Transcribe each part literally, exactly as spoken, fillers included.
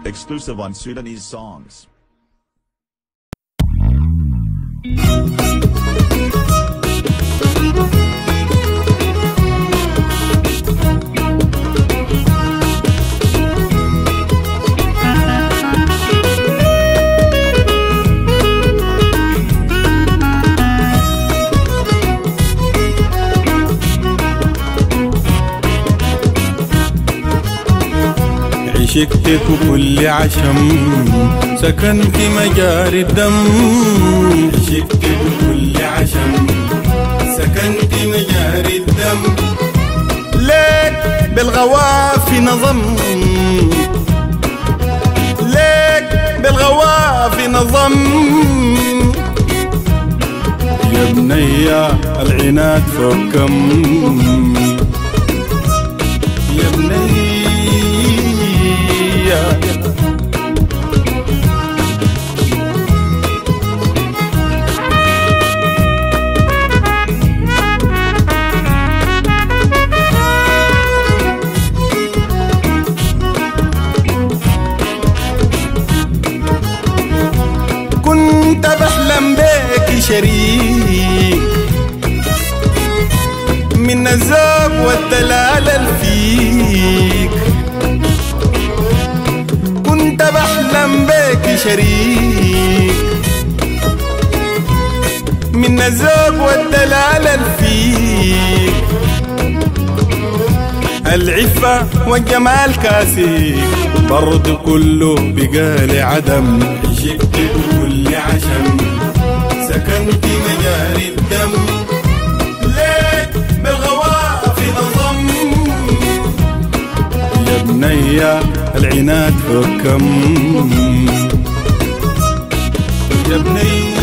Exclusive on Sudanese songs. عشقتك وكل عشم سكنت مجاري الدم. عشقتك وكل عشم سكنت مجاري الدم. ليك بالغوافي نظم، ليك بالغوافي نظم. يا بنية العناد فكم، يا بنية كنت بحلم بيك شريك من الذوق والدلال الفيك. كنت بحلم بيك شريك من الذوق والدلال الفيك. العفة والجمال كاسيك برضو كله بقالي عدم. عشقت بكل عشم سكنت مجاري الدم. ليك بالغوافي نظم. يا بنية العناد حكم، يا بنية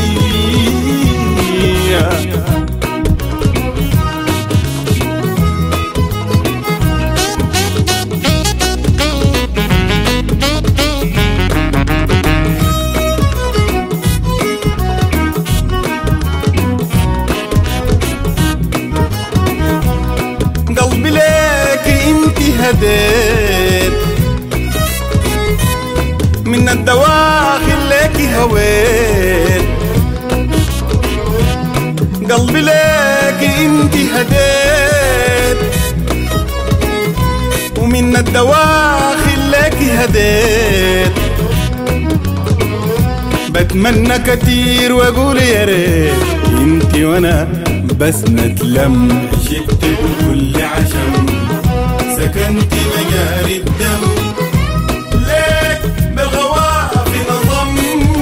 قلبي ليك انت هديت من الدواخل ليك هويت. قلبي ليك انت هديت ومن الدواخل ليك هديت. بتمنى كتير واقول يا ريت انت وانا بس نتلم. عشقت بكل عشم سكنت مجاري الدم. ليك بالغوافي نظم.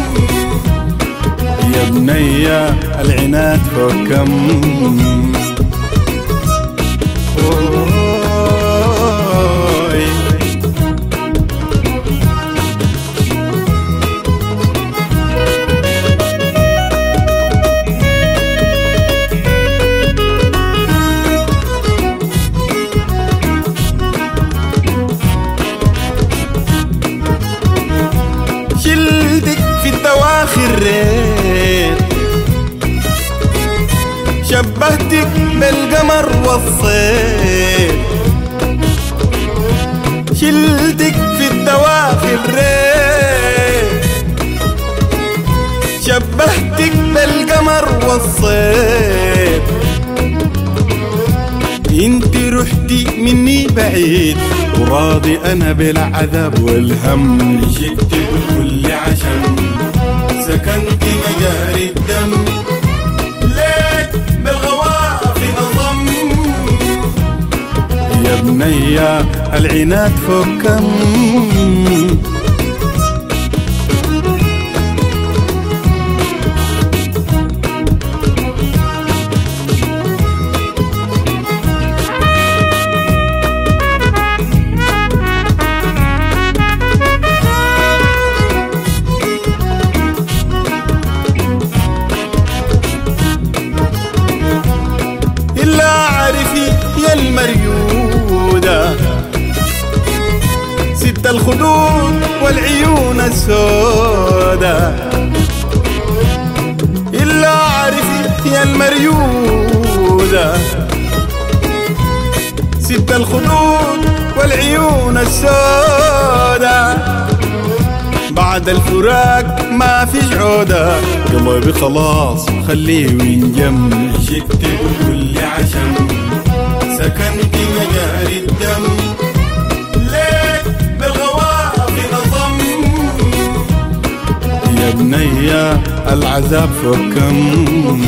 يا بنية العناد حكم. شلتك في الدواخل ريت، شبهتك بالقمر والصيف. شلتك في الدواخل ريت، شبهتك بالقمر والصيف. انت رحتي مني بعيد وراضي انا بالعذاب والهم. عشقت بكل عشم سكنت مجاري الدم. ليك بالغوافي نظم. يا بنية العناد فكم. يا المريودة ست الخدود والعيون السودة. إلا عارفي يا المريودة ست الخدود والعيون السودة. بعد الفراق ما فيش عودة، قلبي خلاص خليه وينجم. عشقت بكل عشم سكنت مجاري الدم، ليك بالغوافي نظم. يا بنية العذاب فوق كم.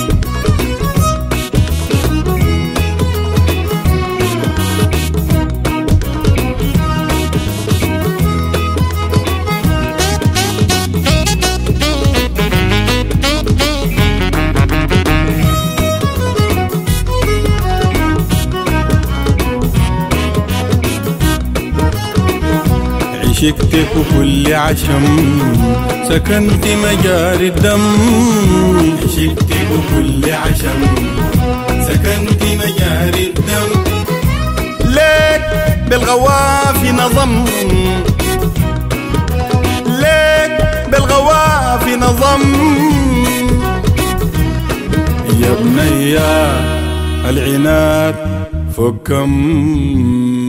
عشقتك وكل عشم سكنت مجاري الدم، عشقتك وكل عشم سكنت مجاري الدم، ليك بالغوافي نظم، ليك بالغوافي نظم. يا بنية العناد فوق كم.